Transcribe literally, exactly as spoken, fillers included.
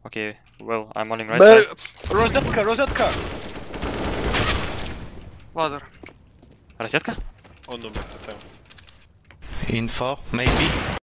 Okay, well, I'm on him right Б... side. Розетка, розетка! Ладер. Розетка? Он умер, там. Info, maybe.